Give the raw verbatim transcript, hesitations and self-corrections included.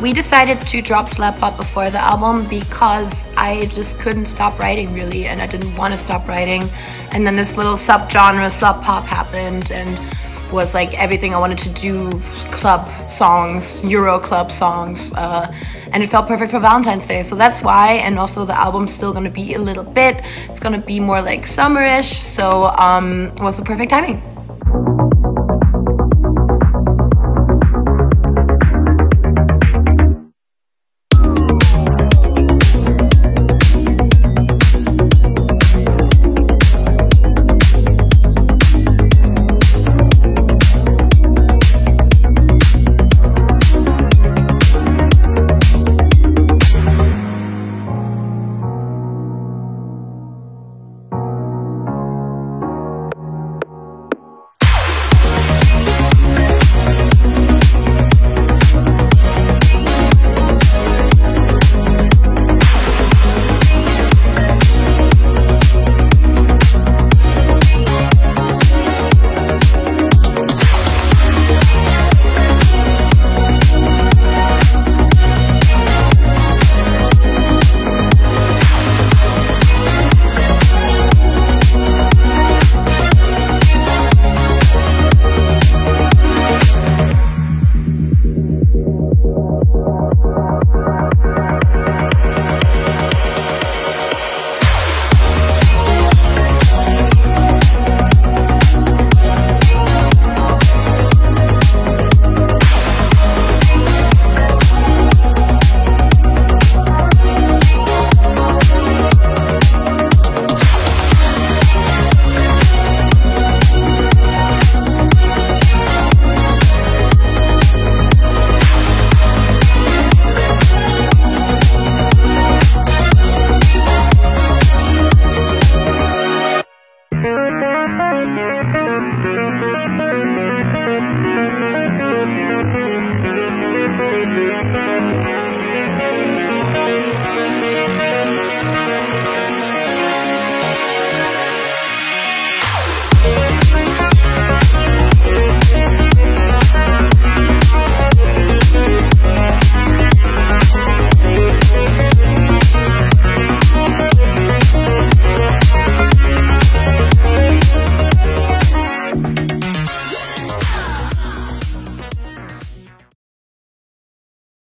we decided to drop Slap Pop before the album because I just couldn't stop writing really, and I didn't want to stop writing. And then this little subgenre Slap Pop happened and was like everything I wanted to do, club songs, Euro club songs, uh, and it felt perfect for Valentine's Day. So that's why, and also the album's still gonna be a little bit, it's gonna be more like summerish, so um, it was the perfect timing.